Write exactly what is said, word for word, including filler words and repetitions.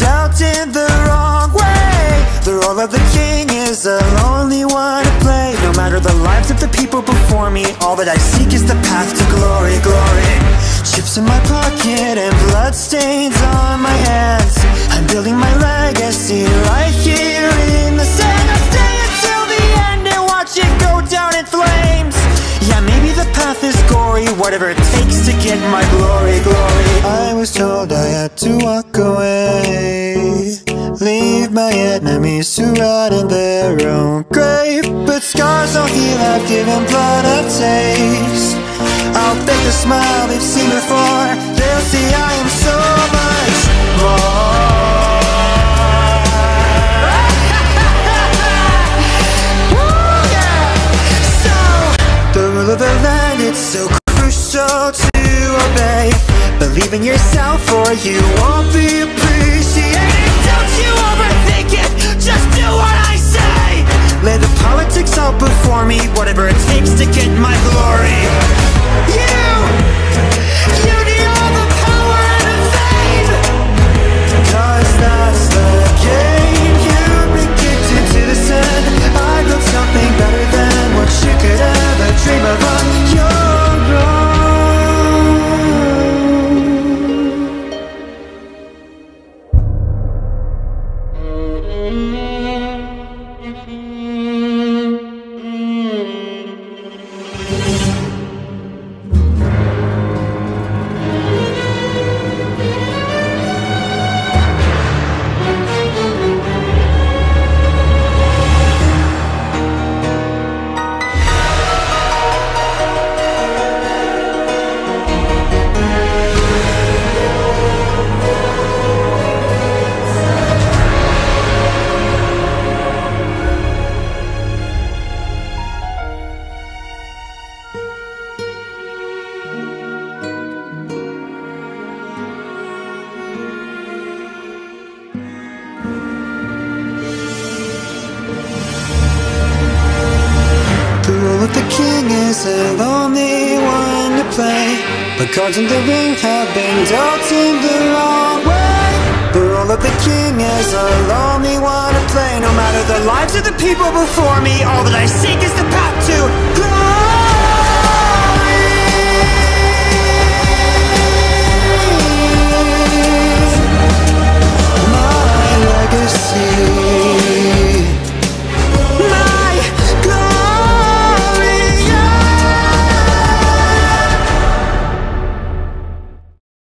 dealt in the wrong way. The role of the king is a lonely one to play. No matter the lives of the people before me, all that I seek is the path to glory, glory. Chips in my pocket and blood stains on my hands. I'm building my legacy right here in the sand. I'll stay until the end and watch it go down in flames. Yeah, maybe the path is gory, whatever it takes to get my glory, glory. I was told I had to walk away, leave my enemies to rot in their own grave. But scars don't heal, I've given blood a taste. I'll fake the smile they've seen before. They'll see I am so much more. Woo, yeah. So, the rule of the land, it's so crucial to obey. Believe in yourself or you won't be appreciated. Don't you overthink it, just do what I say. Lay the politics out before me, whatever it takes to get my glory. You, you need all the power and the fame, 'cause that's the game. You've been kicked into the sand. I built something better than what you could ever dream of on your own. A lonely one to play, but cards in the ring have been dealt in the wrong way. The role of the king is a lonely one to play. No matter the lives of the people before me, all that I seek is the path to glory.